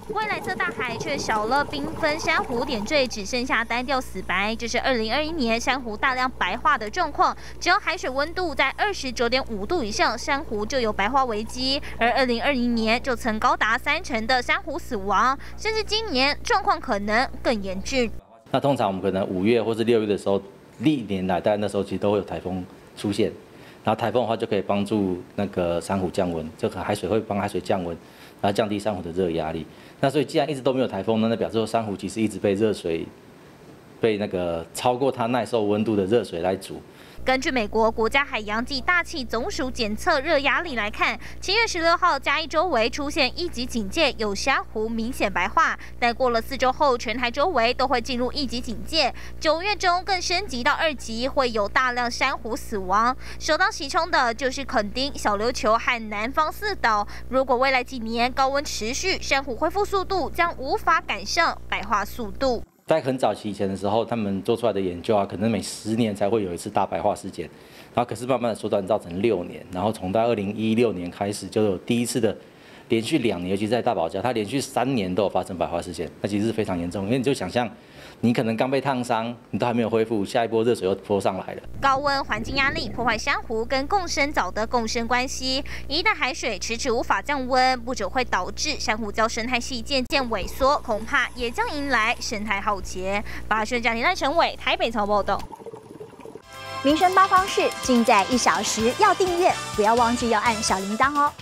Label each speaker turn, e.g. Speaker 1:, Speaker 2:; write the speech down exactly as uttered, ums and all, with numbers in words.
Speaker 1: 未来色大海却少了缤纷珊瑚点缀，只剩下单调死白。这是二零二一年珊瑚大量白化的状况。只要海水温度在二十九点五度以上，珊瑚就有白化危机。而二零二零年就曾高达三成的珊瑚死亡，甚至今年状况可能更严峻。
Speaker 2: 那通常我们可能五月或是六月的时候，历年来大概那时候其实都会有台风出现。 然后台风的话就可以帮助那个珊瑚降温，这个海水会帮海水降温，然后降低珊瑚的热压力。那所以既然一直都没有台风呢，那表示说珊瑚其实一直被热水，被那个超过它耐受温度的热水来煮。
Speaker 1: 根据美国国家海洋及大气总署检测热压力来看，七月十六号嘉义周围出现一级警戒，有珊瑚明显白化。但过了四周后，全台周围都会进入一级警戒。九月中更升级到二级，会有大量珊瑚死亡。首当其冲的就是垦丁、小琉球和南方四岛。如果未来几年高温持续，珊瑚恢复速度将无法赶上白化速度。
Speaker 2: 在很早期以前的时候，他们做出来的研究啊，可能每十年才会有一次大白化事件，然后可是慢慢的缩短，造成六年，然后从在二零一六年开始就有第一次的连续两年，尤其是在大堡礁，它连续三年都有发生白化事件，那其实是非常严重，因为你就想象，你可能刚被烫伤，你都还没有恢复，下一波热水又泼上来了。
Speaker 1: 高温环境压力破坏珊瑚跟共生藻的共生关系，一旦海水迟迟无法降温，不久会导致珊瑚礁生态系渐渐萎缩，恐怕也将迎来生态浩劫。八宣家庭赖成伟台北采访报道。
Speaker 3: 民生八方事尽在一小时，要订阅，不要忘记要按小铃铛哦。